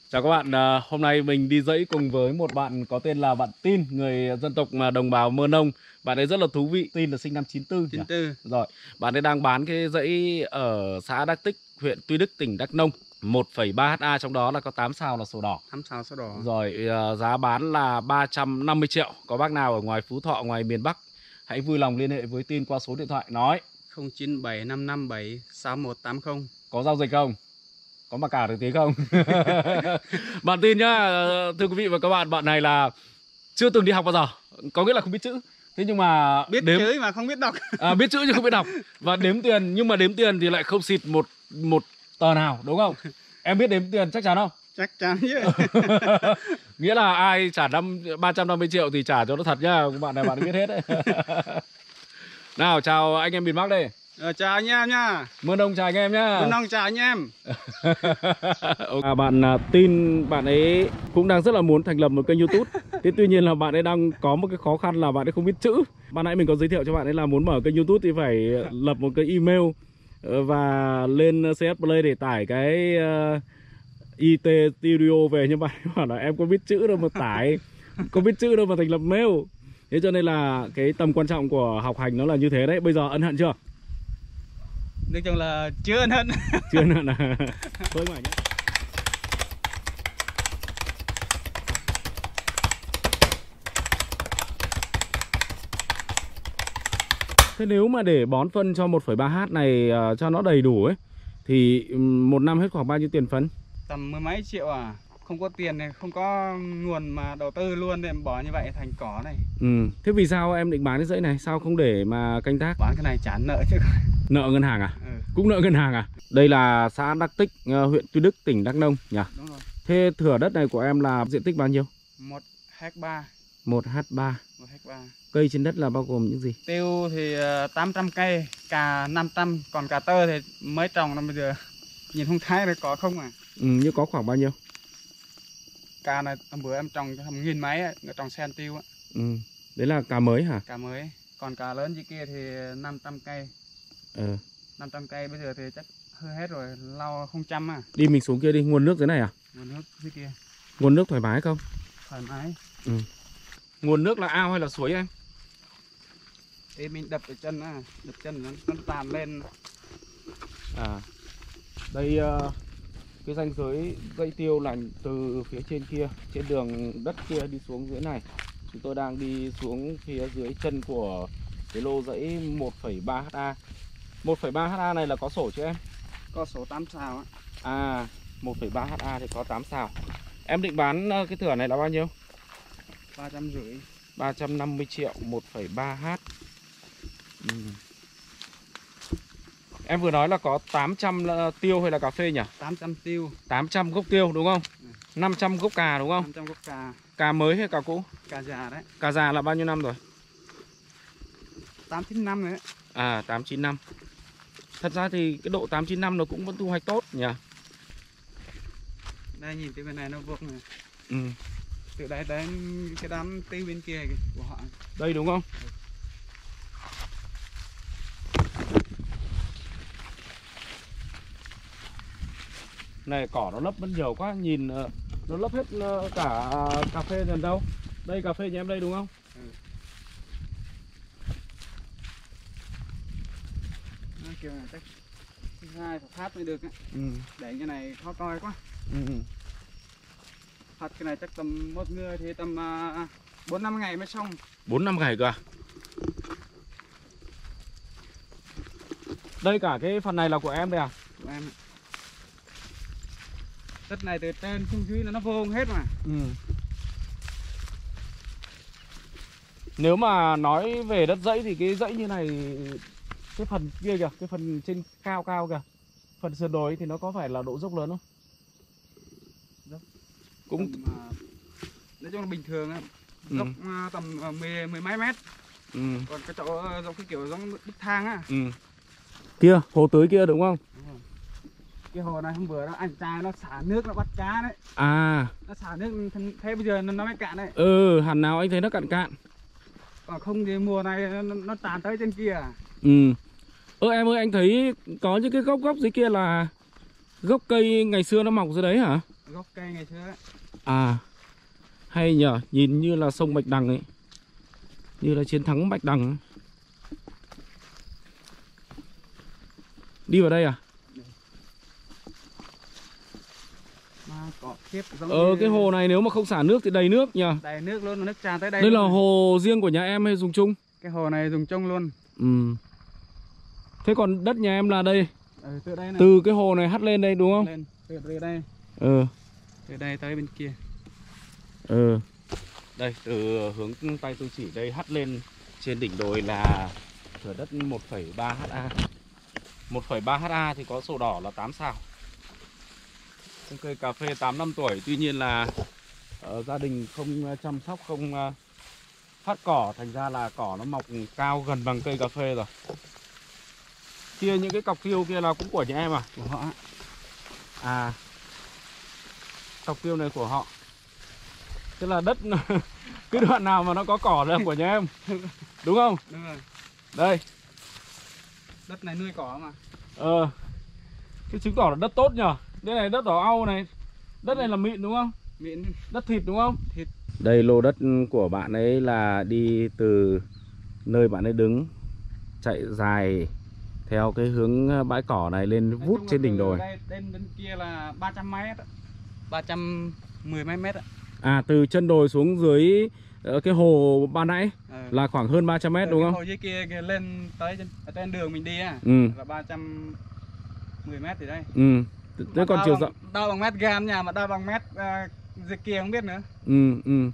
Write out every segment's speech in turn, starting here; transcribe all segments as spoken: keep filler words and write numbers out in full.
Chào các bạn, à, hôm nay mình đi dãy cùng với một bạn có tên là bạn Tin, người dân tộc mà đồng bào Mơ Nông. Bạn ấy rất là thú vị. Tin là sinh năm chín tư. chín tư. Rồi, bạn ấy đang bán cái dãy ở xã Đắc Tích, huyện Tuy Đức, tỉnh Đắk Nông. một phẩy ba ha, trong đó là có tám sào là sổ đỏ. tám sào sổ đỏ. Rồi, à, giá bán là ba trăm năm mươi triệu. Có bác nào ở ngoài Phú Thọ, ngoài miền Bắc, hãy vui lòng liên hệ với Tin qua số điện thoại nói không chín bảy năm năm bảy sáu một tám không. có giao dịch không? Có mặc cả được tí không? Bạn Tin nhá, thưa quý vị và các bạn, bạn này là chưa từng đi học bao giờ, có nghĩa là không biết chữ. Thế nhưng mà biết đếm... chữ mà không biết đọc. À, biết chữ nhưng không biết đọc. Và đếm tiền, nhưng mà đếm tiền thì lại không xịt một một tờ nào, đúng không? Em biết đếm tiền chắc chắn không? Chắc chắn chứ. Nghĩa là ai trả ba trăm năm mươi triệu thì trả cho nó thật nhá. Bạn này bạn biết hết đấy. Nào, chào anh em miền Bắc đây. Ờ, chào anh em nha. Mơ Nông chào anh em nhá. Mơ Nông chào anh em. À, bạn à, Tin, bạn ấy cũng đang rất là muốn thành lập một kênh YouTube. Thế tuy nhiên là bạn ấy đang có một cái khó khăn là bạn ấy không biết chữ. Ban nãy mình có giới thiệu cho bạn ấy là muốn mở kênh YouTube thì phải lập một cái email và lên xê ét Play để tải cái uh, i tê Studio về. Nhưng bạn ấy bảo là em có biết chữ đâu mà tải, có biết chữ đâu mà thành lập mail. Thế cho nên là cái tầm quan trọng của học hành nó là như thế đấy. Bây giờ ân hận chưa? Nói chung là chưa ân hận. Chưa ân hận à? Thôi mà nhé. Thế nếu mà để bón phân cho một phẩy ba ha này uh, cho nó đầy đủ ấy thì um, một năm hết khoảng bao nhiêu tiền phân? Tầm mười mấy triệu à. Không có tiền này, không có nguồn mà đầu tư luôn để bỏ như vậy thành cỏ này. Ừ. Thế vì sao em định bán cái dãy này? Sao không để mà canh tác? Bán cái này trả nợ chứ. Nợ ngân hàng à? Ừ. Cũng nợ ngân hàng à? Đây là xã Đắc Tích, uh, huyện Tuy Đức, tỉnh Đắk Nông nhỉ? Đúng rồi. Thế thửa đất này của em là diện tích bao nhiêu? một héc ba. một héc ba. một héc ba. Cây trên đất là bao gồm những gì? Tiêu thì tám trăm cây, cà năm trăm, còn cà tơ thì mới trồng năm bây giờ. Nhìn không thấy là có không à? Ừ, như có khoảng bao nhiêu? Cà này hôm bữa em trồng cho nghìn mấy ấy, trồng sen tiêu á. Ừ. Đấy là cà mới hả? Cà mới. Còn cà lớn dưới kia thì năm trăm cây. Ờ. năm trăm cây bây giờ thì chắc hơi hết rồi, lau không trăm à. Đi mình xuống kia đi, nguồn nước dưới này à? Nguồn nước dưới kia. Nguồn nước thoải mái không? Thoải mái. Ừ. Nguồn nước là ao hay là suối em? Thế mình đập ở chân á, đập chân nó, nó tàn lên. À. Đây uh, cái ranh giới dãy tiêu là từ phía trên kia, trên đường đất kia đi xuống dưới này. Chúng tôi đang đi xuống phía dưới chân của cái lô dãy một phẩy ba ha. một phẩy ba ha này là có sổ chứ em? Có sổ tám sào á. À, một phẩy ba ha thì có tám sào. Em định bán cái thửa này là bao nhiêu? ba trăm rưỡi. ba trăm năm mươi triệu, một phẩy ba ha. Ừ. Em vừa nói là có tám trăm tiêu hay là cà phê nhỉ? tám trăm tiêu. tám trăm gốc tiêu đúng không? Ừ. năm trăm gốc cà đúng không? năm trăm gốc cà. Cà mới hay cà cũ? Cà già đấy. Cà già là bao nhiêu năm rồi? tám chín năm rồi đấy. À, tám chín năm. Thật ra thì cái độ tám chín năm nó cũng vẫn thu hoạch tốt nhỉ? Đây nhìn cái bên này nó vuông này. Ừ. Từ đây đến cái đám tiêu bên kia của họ. Đây đúng không? Ừ. Này cỏ nó lấp vẫn nhiều quá, nhìn nó lấp hết cả cà phê gần đâu. Đây cà phê nhà em đây đúng không? Ừ. Nó kiểu này chắc hai phải phát mới được á. Ừ. Để cái này khó coi quá. Ừ. Phát cái này chắc tầm một người thì tầm bốn năm ngày mới xong. bốn năm ngày cơ à? Đây cả cái phần này là của em đây à? Của em. Đất này từ trên xuống dưới là nó vô hết mà. Ừ. Nếu mà nói về đất dãy thì cái dãy như này, cái phần kia kìa, cái phần trên cao cao kìa, phần sườn đồi thì nó có phải là độ dốc lớn không? Dốc. Cũng tầm, uh, nói chung là bình thường á. Ừ. Dốc uh, tầm uh, mười, mười mấy mét. Ừ. Còn cái chỗ uh, dốc cái kiểu giống bức thang á. Ừ. Kia, hồ tưới kia đúng không? Đúng rồi. Cái hồ này hôm bữa đó anh trai nó xả nước nó bắt cá đấy. À. Nó xả nước thế bây giờ nó mới cạn đấy. Ừ, hẳn nào anh thấy nó cạn cạn. Còn không thì mùa này nó, nó tràn tới trên kia. Ừ. Ơ em ơi, anh thấy có những cái gốc gốc dưới kia là gốc cây ngày xưa nó mọc dưới đấy hả? gốc cây ngày xưa ấy. À, hay nhờ, nhìn như là sông Bạch Đằng ấy, như là chiến thắng Bạch Đằng ấy. Đi vào đây à? Mà có khiếp giống Ờ, như... cái hồ này nếu mà không xả nước thì đầy nước nhờ. Đầy nước luôn, nước tràn tới đây. Đây là luôn. hồ riêng của nhà em hay dùng chung? Cái hồ này dùng chung luôn. Ừ. Thế còn đất nhà em là đây? Ừ, từ đây này. Từ cái hồ này hắt lên đây đúng không? Lên, từ, từ đây. Ừ. Từ đây tới bên kia. Ừ. Đây, từ hướng tay tôi chỉ đây hắt lên trên đỉnh đồi là thửa đất một phẩy ba ha. một phẩy ba ha thì có sổ đỏ là tám sào. Cây cà phê tám năm tuổi, tuy nhiên là uh, gia đình không chăm sóc, không uh, phát cỏ, thành ra là cỏ nó mọc cao gần bằng cây cà phê rồi. Kia những cái cọc tiêu kia là cũng của nhà em à? Của họ. À, cọc tiêu này của họ. Thế là đất cái đoạn nào mà nó có cỏ là của nhà em, đúng không? Đúng rồi. Đây. Đất này nuôi cỏ mà. Ờ. Cái chứng tỏ là đất tốt nhờ. Đây này đất đỏ au này. Đất này là mịn đúng không? Mịn. Đất thịt đúng không? Thịt. Đây lô đất của bạn ấy là đi từ nơi bạn ấy đứng chạy dài theo cái hướng bãi cỏ này lên vút trên đỉnh đồi. Đây đến bên kia là ba trăm mét, ba trăm mười mấy mét. À, từ chân đồi xuống dưới cái hồ ban nãy ừ. là khoảng hơn ba trăm mét đúng không? Hồ dưới kia, kia lên tới trên, ở trên đường mình đi à, ừ. là ba trăm mười mét thì đây. Ừ. Thế còn chiều rộng đo bằng mét gam nha, mà đo bằng mét uh, dưới kia không biết nữa. Ừ, ừ.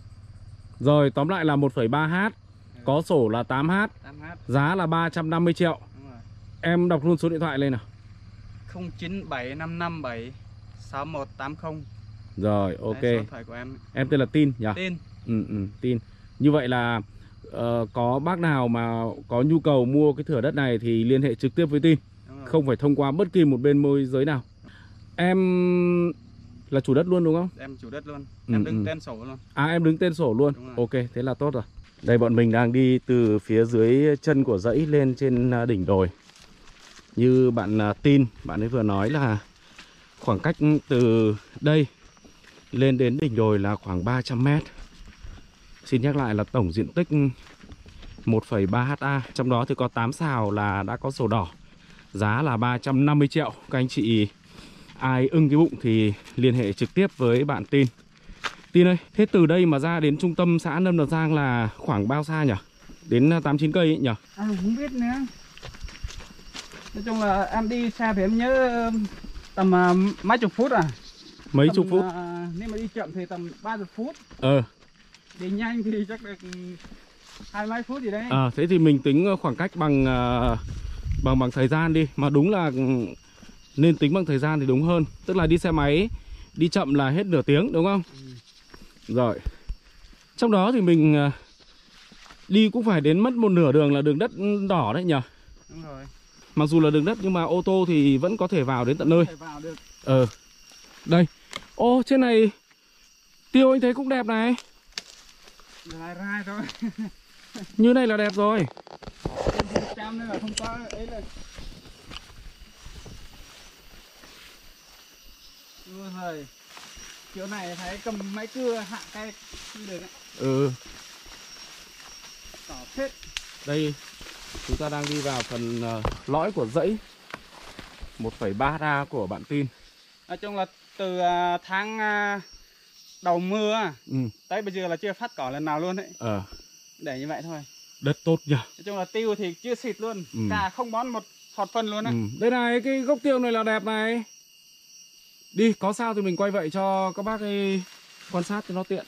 Rồi tóm lại là một phẩy ba ha, ừ. có sổ là tám ha, tám ha. Giá là ba trăm năm mươi triệu. Đúng rồi. Em đọc luôn số điện thoại lên nào. không chín bảy năm năm bảy sáu một tám không. Rồi, ok. Đấy, số điện thoại của em. Em tên là Tin nhỉ? Tin. Ừ, ừ, Tin. Như vậy là uh, có bác nào mà có nhu cầu mua cái thửa đất này thì liên hệ trực tiếp với Tin, không phải thông qua bất kỳ một bên môi giới nào. Em là chủ đất luôn đúng không? Em chủ đất luôn. Ừ, em đứng ừ. tên sổ luôn. À, em đứng tên sổ luôn. Ok, thế là tốt rồi. Đây bọn mình đang đi từ phía dưới chân của dãy lên trên đỉnh đồi. Như bạn Tin, bạn ấy vừa nói là khoảng cách từ đây lên đến đỉnh đồi là khoảng ba trăm mét. Xin nhắc lại là tổng diện tích một phẩy ba ha, trong đó thì có tám sào là đã có sổ đỏ. Giá là ba trăm năm mươi triệu. Các anh chị ai ưng cái bụng thì liên hệ trực tiếp với bạn Tin. Tin ơi, thế từ đây mà ra đến trung tâm xã Nâm Đập Giang là khoảng bao xa nhỉ? Đến tám chín cây ấy nhỉ? À, không biết nữa. Nói chung là em đi xa thì em nhớ tầm uh, mấy chục phút à. Mấy tầm, chục phút? Uh, nếu mà đi chậm thì tầm ba mươi phút. Ờ. Đi nhanh thì chắc được hai mấy phút gì đấy. À, thế thì mình tính khoảng cách bằng uh, bằng bằng thời gian đi. Mà đúng là nên tính bằng thời gian thì đúng hơn. Tức là đi xe máy, đi chậm là hết nửa tiếng đúng không? Ừ. Rồi. Trong đó thì mình uh, đi cũng phải đến mất một nửa đường là đường đất đỏ đấy nhỉ? Đúng rồi. Mặc dù là đường đất nhưng mà ô tô thì vẫn có thể vào đến tận nơi. Có thể vào được. Ờ. Đây. Ô, trên này tiêu anh thấy cũng đẹp này. Rai rai thôi. Như này là đẹp rồi. Trăm nên là không có ấy là. Đúng rồi. Kiểu này thấy cầm máy cưa hạ cây không được ấy. Ừ. Tỏ phết. Đây chúng ta đang đi vào phần uh, lõi của dãy một phẩy ba ha của bạn Tin. Nói chung là từ uh, tháng uh, đầu mưa ừ. tới bây giờ là chưa phát cỏ lần nào luôn đấy. Ờ. Để như vậy thôi. Đất tốt nhỉ. Nói chung là tiêu thì chưa xịt luôn. Ừ. Cả không bón một hột phân luôn á. Ừ. Đây này, cái gốc tiêu này là đẹp này. Đi, có sao thì mình quay vậy cho các bác ấy quan sát cho nó tiện.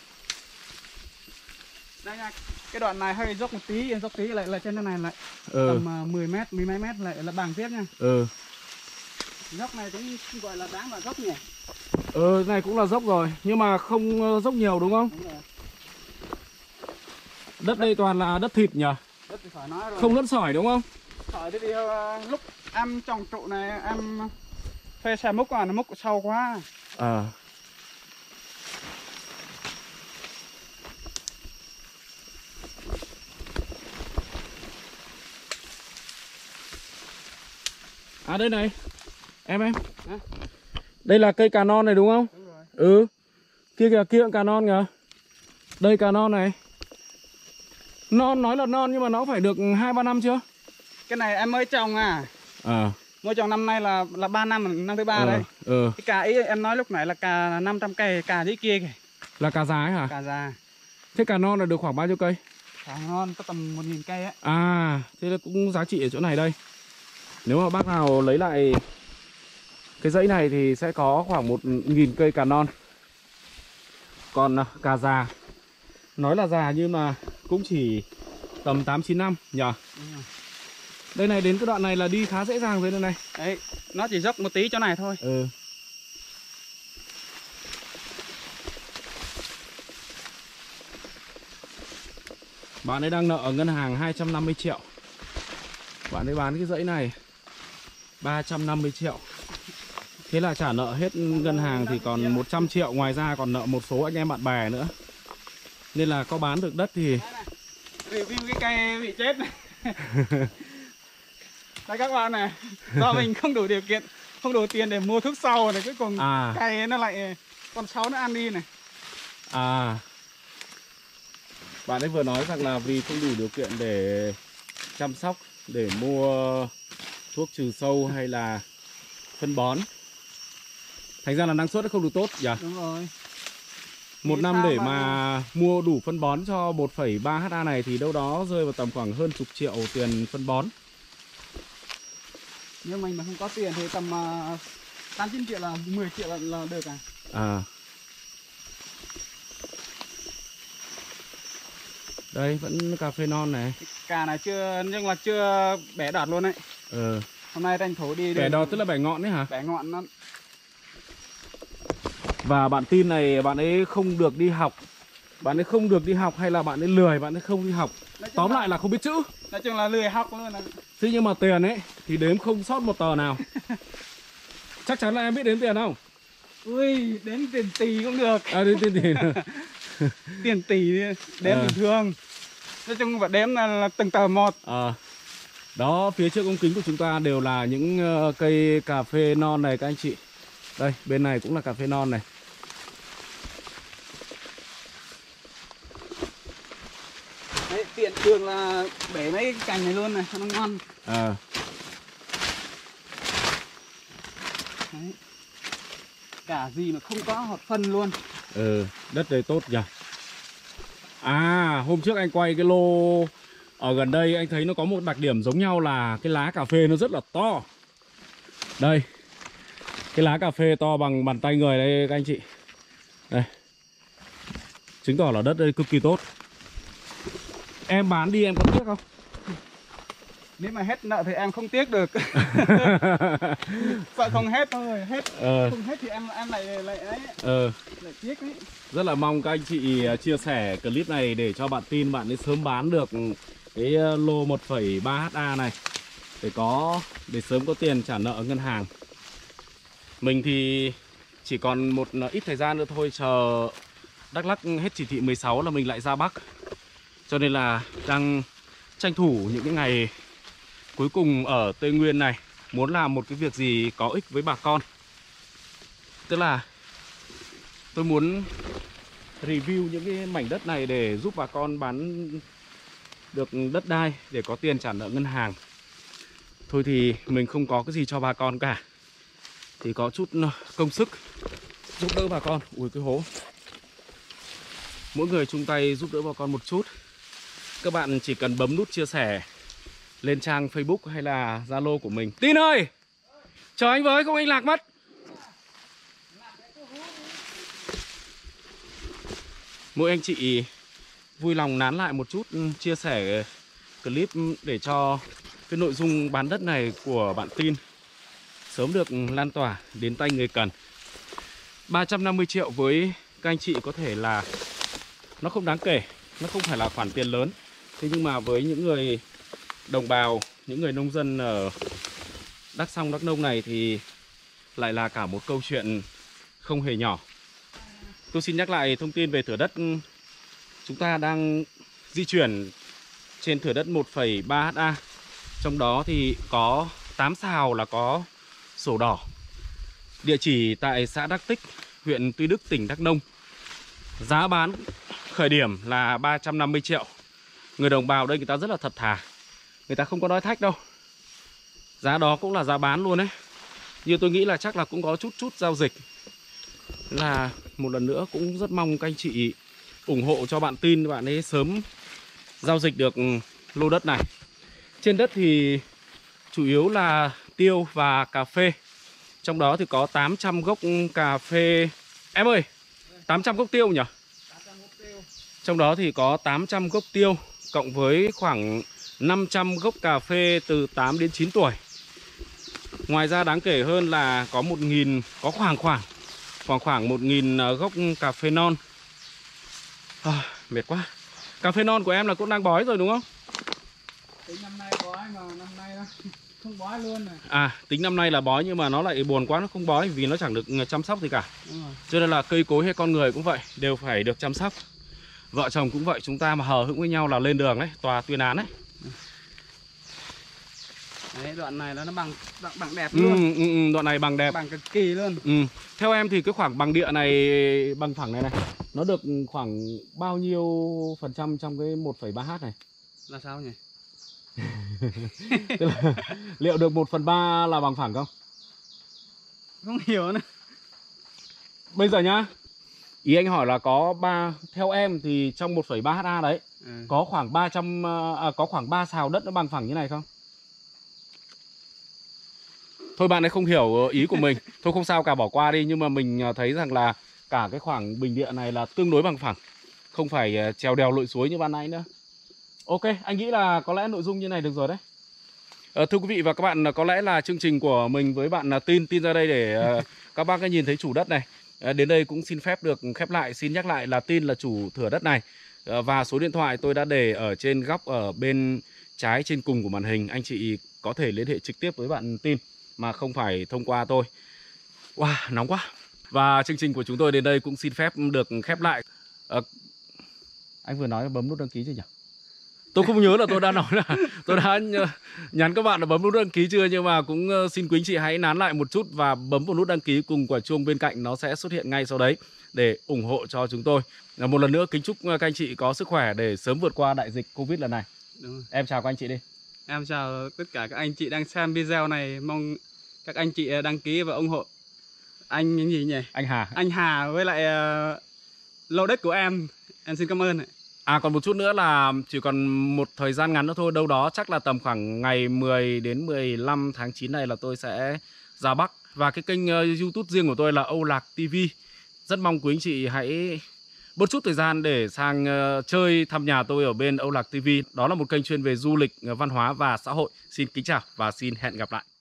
Đây nha, cái đoạn này hơi dốc một tí, dốc tí lại là trên này lại ừ. tầm uh, mười mét, mười mấy mét lại là bằng tiếp nha. Ừ. Dốc này cũng gọi là đáng là dốc nhỉ. Ừ, này cũng là dốc rồi, nhưng mà không dốc nhiều đúng không? Đúng rồi. Đất, đất đây toàn là đất thịt nhỉ? Đất thì phải nói rồi. Không đất sỏi đúng không? Sỏi thì uh, lúc em trồng trụ này em thuê xe múc à, nó múc sâu quá. À. À đây này. Em em. Hả? Đây là cây cà non này đúng không? Đúng rồi. Ừ. Kia kìa, kia cũng cà non kìa. Đây cà non này. Non nói là non nhưng mà nó phải được hai ba năm chưa? Cái này em mới trồng à. À. Mới trồng năm nay là là ba năm, năm thứ ba Ừ. đấy. Ừ. Cái cà ý em nói lúc nãy là cà năm trăm cây, cà dưới kia kìa. Là cà già ấy hả? Cà già. Thế cà non là được khoảng bao nhiêu cây? Cà non có tầm một nghìn cây á. À, thế là cũng giá trị ở chỗ này đây. Nếu mà bác nào lấy lại cái dãy này thì sẽ có khoảng một nghìn cây cà non. Còn cà già, nói là già nhưng mà cũng chỉ tầm tám chín năm nhỉ? Đây này, đến cái đoạn này là đi khá dễ dàng rồi đây này. Đấy, nó chỉ dốc một tí chỗ này thôi. Ừ. Bạn ấy đang nợ ở ngân hàng hai trăm năm mươi triệu. Bạn ấy bán cái dãy này ba trăm năm mươi triệu. Thế là trả nợ hết ngân hàng thì còn một trăm triệu. Ngoài ra còn nợ một số anh em bạn bè nữa. Nên là có bán được đất thì review cái cây bị chết này. Đây các bạn này, do mình không đủ điều kiện, không đủ tiền để mua thuốc sâu này, cuối cùng à. cây nó lại con sói nó ăn đi này. À, bạn ấy vừa nói rằng là vì không đủ điều kiện để chăm sóc, để mua thuốc trừ sâu hay là phân bón, thành ra là năng suất nó không được tốt nhỉ? Đúng rồi. Một Vì năm sao để mà... mà mua đủ phân bón cho một phẩy ba héc ta này thì đâu đó rơi vào tầm khoảng hơn chục triệu tiền phân bón. Nhưng mình mà không có tiền thì tầm uh, tám chín triệu là mười triệu là, là được à? À. Đây vẫn cà phê non này. Cà này chưa, nhưng mà chưa bẻ đọt luôn đấy. Ừ. Hôm nay tranh thủ đi. Bẻ đọt tức là bẻ ngọn đấy hả? Bẻ ngọn nó. Và bạn tin này, bạn ấy không được đi học. Bạn ấy không được đi học hay là bạn ấy lười, bạn ấy không đi học. Tóm là... lại là không biết chữ. Nói chung là lười học luôn. Là... Thế nhưng mà tiền ấy thì đếm không sót một tờ nào. Chắc chắn là em biết đếm tiền không? Ui, đến tiền tỷ cũng được. À, đến tiền tỷ. Tiền tỷ đếm à. bình thường. Nói chung phải đếm là, là từng tờ một. À. Đó, phía trước ống kính của chúng ta đều là những uh, cây cà phê non này các anh chị. Đây, bên này cũng là cà phê non này. Đấy, tiện đường là bẻ mấy cái cành này luôn này, cho nó ngon. À. Đấy. Cả gì mà không có hột phân luôn. Ừ, đất đây tốt nhỉ. À, hôm trước anh quay cái lô ở gần đây, anh thấy nó có một đặc điểm giống nhau là cái lá cà phê nó rất là to. Đây, cái lá cà phê to bằng bàn tay người đây các anh chị. Đây, chứng tỏ là đất đây cực kỳ tốt. Em bán đi em có tiếc không? Nếu mà hết nợ thì em không tiếc được. Sợ không hết thôi, hết ờ. Không hết thì em em lại lại ấy, ờ. lại tiếc ấy. Rất là mong các anh chị chia sẻ clip này để cho bạn tin bạn ấy sớm bán được cái lô một phẩy ba héc ta này để có để sớm có tiền trả nợ ngân hàng. Mình thì chỉ còn một ít thời gian nữa thôi, chờ Đắk Lắk hết chỉ thị mười sáu là mình lại ra Bắc. Cho nên là đang tranh thủ những cái ngày cuối cùng ở Tây Nguyên này, muốn làm một cái việc gì có ích với bà con. Tức là tôi muốn review những cái mảnh đất này để giúp bà con bán được đất đai để có tiền trả nợ ngân hàng. Thôi thì mình không có cái gì cho bà con cả, thì có chút công sức giúp đỡ bà con. Ui cái hố. Mỗi người chung tay giúp đỡ bà con một chút. Các bạn chỉ cần bấm nút chia sẻ lên trang Facebook hay là Zalo của mình. Tin ơi, chờ anh với, không anh lạc mất. Mỗi anh chị vui lòng nán lại một chút, chia sẻ clip để cho cái nội dung bán đất này của bạn Tin sớm được lan tỏa đến tay người cần. Ba trăm năm mươi triệu với các anh chị có thể là nó không đáng kể, nó không phải là khoản tiền lớn. Thế nhưng mà với những người đồng bào, những người nông dân ở Đắk Song, Đắk Nông này thì lại là cả một câu chuyện không hề nhỏ. Tôi xin nhắc lại thông tin về thửa đất. Chúng ta đang di chuyển trên thửa đất một phẩy ba héc ta. Trong đó thì có tám sào là có sổ đỏ. Địa chỉ tại xã Đắc Tích, huyện Tuy Đức, tỉnh Đắk Nông. Giá bán khởi điểm là ba trăm năm mươi triệu. Người đồng bào đây người ta rất là thật thà, người ta không có nói thách đâu. Giá đó cũng là giá bán luôn đấy. Như tôi nghĩ là chắc là cũng có chút chút giao dịch. Là một lần nữa cũng rất mong các anh chị ủng hộ cho bạn Tin, bạn ấy sớm giao dịch được lô đất này. Trên đất thì chủ yếu là tiêu và cà phê. Trong đó thì có tám trăm gốc cà phê. Em ơi, tám trăm gốc tiêu nhỉ? Trong đó thì có tám trăm gốc tiêu cộng với khoảng năm trăm gốc cà phê từ tám đến chín tuổi. Ngoài ra đáng kể hơn là có một nghìn, có khoảng khoảng khoảng khoảng một nghìn gốc cà phê non. À, mệt quá. Cà phê non của em là cũng đang bói rồi đúng không? Tính năm nay bói mà năm nay nó không bói luôn này. À, tính năm nay là bói nhưng mà nó lại buồn quá, nó không bói vì nó chẳng được chăm sóc gì cả. Cho nên là cây cối hay con người cũng vậy, đều phải được chăm sóc. Vợ chồng cũng vậy, chúng ta mà hờ hững với nhau là lên đường đấy, tòa tuyên án đấy. Đấy, đoạn này nó bằng bằng, bằng đẹp luôn. Ừ, ừ, ừ, đoạn này bằng đẹp. Bằng cực kỳ luôn. Ừ. Theo em thì cái khoảng bằng địa này, bằng phẳng này này, nó được khoảng bao nhiêu phần trăm trong cái một phẩy ba H này? Là sao nhỉ? Tức là, liệu được một phần ba là bằng phẳng không? Không hiểu nữa. Bây giờ nhá, ý anh hỏi là có ba, theo em thì trong một phẩy ba ha đấy, ừ. có khoảng ba trăm à, có khoảng ba sào đất nó bằng phẳng như này không? Thôi bạn ấy không hiểu ý của mình. Thôi không sao cả, bỏ qua đi. Nhưng mà mình thấy rằng là cả cái khoảng bình địa này là tương đối bằng phẳng, không phải trèo đèo lội suối như ban nãy nữa. Ok, anh nghĩ là có lẽ nội dung như này được rồi đấy. à, Thưa quý vị và các bạn, có lẽ là chương trình của mình với bạn Tin Tin ra đây để uh, các bác nhìn thấy chủ đất này. à, Đến đây cũng xin phép được khép lại. Xin nhắc lại là Tin là chủ thửa đất này. à, Và số điện thoại tôi đã để ở trên góc ở bên trái trên cùng của màn hình. Anh chị có thể liên hệ trực tiếp với bạn Tin mà không phải thông qua tôi. Wow, nóng quá. Và chương trình của chúng tôi đến đây cũng xin phép được khép lại. à, Anh vừa nói bấm nút đăng ký chưa nhỉ? Tôi không nhớ là tôi đã nói là tôi đã nhắn các bạn là bấm nút đăng ký chưa. Nhưng mà cũng xin quý anh chị hãy nán lại một chút và bấm vào nút đăng ký cùng quả chuông bên cạnh, nó sẽ xuất hiện ngay sau đấy để ủng hộ cho chúng tôi. Một lần nữa kính chúc các anh chị có sức khỏe để sớm vượt qua đại dịch Covid lần này. Đúng rồi. Em chào các anh chị đi. Em chào tất cả các anh chị đang xem video này. Mong các anh chị đăng ký và ủng hộ anh những gì nhỉ? Anh Hà. Anh Hà với lại uh, lô đất của em. Em xin cảm ơn. À, còn một chút nữa là chỉ còn một thời gian ngắn nữa thôi, đâu đó chắc là tầm khoảng ngày mười đến mười lăm tháng chín này là tôi sẽ ra Bắc. Và cái kênh uh, YouTube riêng của tôi là Âu Lạc ti vi. Rất mong quý anh chị hãy bớt chút thời gian để sang uh, chơi thăm nhà tôi ở bên Âu Lạc ti vi. Đó là một kênh chuyên về du lịch, uh, văn hóa và xã hội. Xin kính chào và xin hẹn gặp lại.